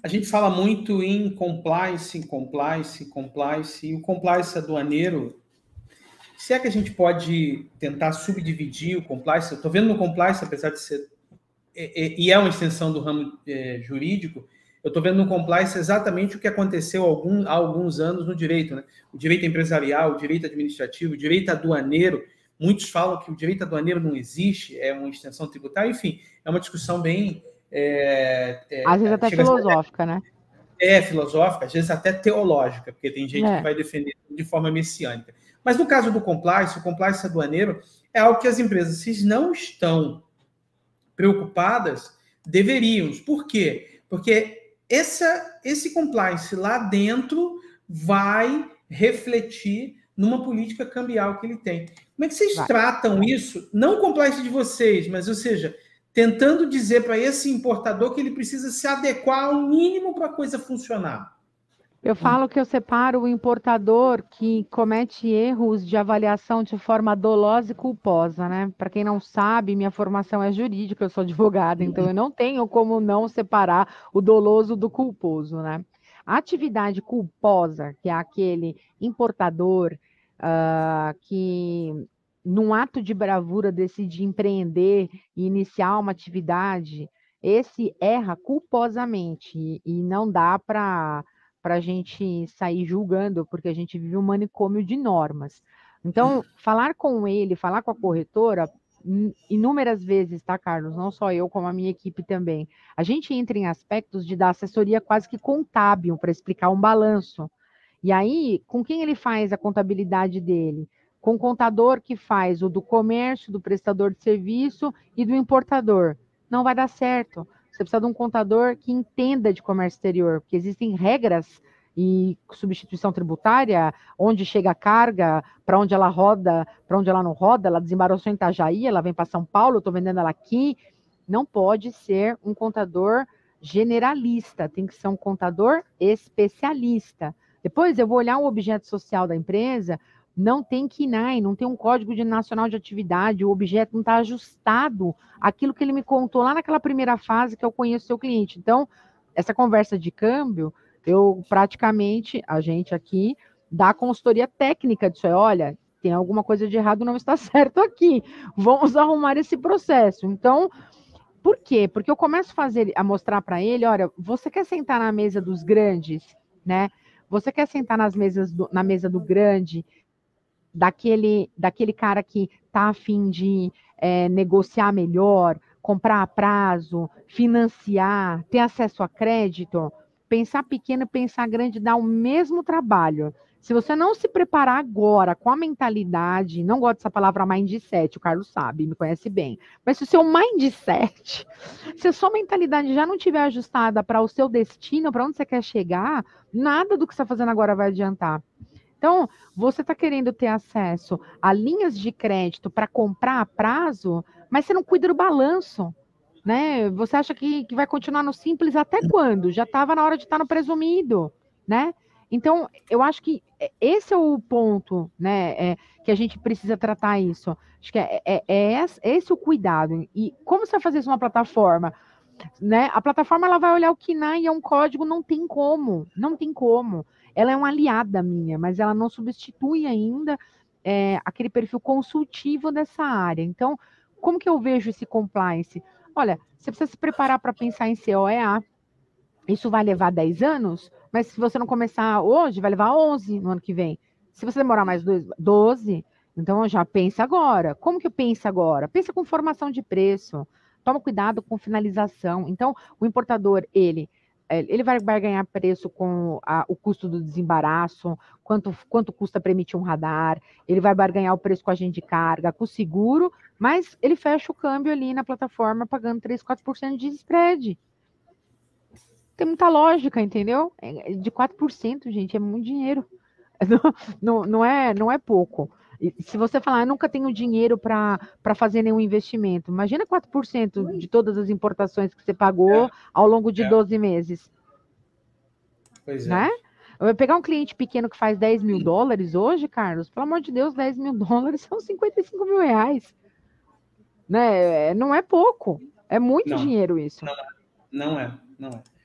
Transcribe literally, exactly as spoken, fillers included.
A gente fala muito em compliance, compliance, compliance, e o compliance aduaneiro, se é que a gente pode tentar subdividir o compliance, eu estou vendo no compliance, apesar de ser, e é uma extensão do ramo é, jurídico, eu estou vendo no compliance exatamente o que aconteceu há, algum, há alguns anos no direito, né? O direito empresarial, o direito administrativo, o direito aduaneiro. Muitos falam que o direito aduaneiro não existe, é uma extensão tributária, enfim, é uma discussão bem... É, é, às vezes até filosófica, até, né? É, filosófica, às vezes até teológica, porque tem gente é. que vai defender de forma messiânica. Mas no caso do compliance, o compliance aduaneiro é algo que as empresas, se não estão preocupadas, deveriam. Por quê? Porque essa, esse compliance lá dentro vai refletir numa política cambial que ele tem. Como é que vocês vai. tratam isso? Não o compliance de vocês, mas, ou seja, tentando dizer para esse importador que ele precisa se adequar ao mínimo para a coisa funcionar. Eu falo que eu separo o importador que comete erros de avaliação de forma dolosa e culposa, né? Para quem não sabe, minha formação é jurídica, eu sou advogada, então eu não tenho como não separar o doloso do culposo, né? A atividade culposa, que é aquele importador uh, que, num ato de bravura, decide empreender e iniciar uma atividade, esse erra culposamente e, e não dá para... para a gente sair julgando, porque a gente vive um manicômio de normas. Então, falar com ele, falar com a corretora, inúmeras vezes, tá, Carlos? Não só eu, como a minha equipe também. A gente entra em aspectos de dar assessoria quase que contábil para explicar um balanço. E aí, com quem ele faz a contabilidade dele? Com o contador que faz o do comércio, do prestador de serviço e do importador. Não vai dar certo. Você precisa de um contador que entenda de comércio exterior, porque existem regras e substituição tributária, onde chega a carga, para onde ela roda, para onde ela não roda, ela desembaraçou em Itajaí, ela vem para São Paulo, eu estou vendendo ela aqui. Não pode ser um contador generalista, tem que ser um contador especialista. Depois eu vou olhar o objeto social da empresa, não tem K N A I, não tem um código de nacional de atividade, o objeto não está ajustado àquilo que ele me contou lá naquela primeira fase que eu conheço o seu cliente. Então, essa conversa de câmbio, eu praticamente, a gente aqui, dá consultoria técnica disso aí. Olha, tem alguma coisa de errado, não está certo aqui. Vamos arrumar esse processo. Então, por quê? Porque eu começo a fazer, a mostrar para ele, olha, você quer sentar na mesa dos grandes, né? Você quer sentar nas mesas do, na mesa do grande, daquele, daquele cara que está a fim de é, negociar melhor, comprar a prazo, financiar, ter acesso a crédito. Pensar pequeno e pensar grande dá o mesmo trabalho. Se você não se preparar agora com a mentalidade, não gosto dessa palavra mindset, o Carlos sabe, me conhece bem, mas se o seu mindset, se a sua mentalidade já não estiver ajustada para o seu destino, para onde você quer chegar, nada do que você está fazendo agora vai adiantar. Então, você está querendo ter acesso a linhas de crédito para comprar a prazo, mas você não cuida do balanço, né? Você acha que, que vai continuar no simples até quando? Já estava na hora de estar no presumido, né? Então, eu acho que esse é o ponto, né? É, que a gente precisa tratar isso. Acho que é, é, é esse o cuidado. E como você vai fazer isso numa plataforma? Né? A plataforma ela vai olhar o K N A I, é um código, não tem como, não tem como. Ela é uma aliada minha, mas ela não substitui ainda é, aquele perfil consultivo dessa área. Então, como que eu vejo esse compliance? Olha, você precisa se preparar para pensar em C O E A. Isso vai levar dez anos, mas se você não começar hoje, vai levar onze no ano que vem. Se você demorar mais dois, doze, então já pensa agora. Como que pensa agora? Pensa com formação de preço. Toma cuidado com finalização. Então, o importador, ele, ele vai, vai ganhar preço com a, o custo do desembaraço, quanto, quanto custa para emitir um radar, ele vai barganhar o preço com a agente de carga, com o seguro, mas ele fecha o câmbio ali na plataforma pagando três, quatro por cento de spread. Tem muita lógica, entendeu? De quatro por cento, gente, é muito dinheiro. Não, não, não, é, não é pouco. E se você falar, eu nunca tenho dinheiro para fazer nenhum investimento, imagina quatro por cento de todas as importações que você pagou é, ao longo de é. doze meses. Pois né? é. Eu vou pegar um cliente pequeno que faz dez mil dólares hoje, Carlos, pelo amor de Deus, dez mil dólares são cinquenta e cinco mil reais. Né? Não é pouco. É muito não, dinheiro isso. Não é, não é. Não é.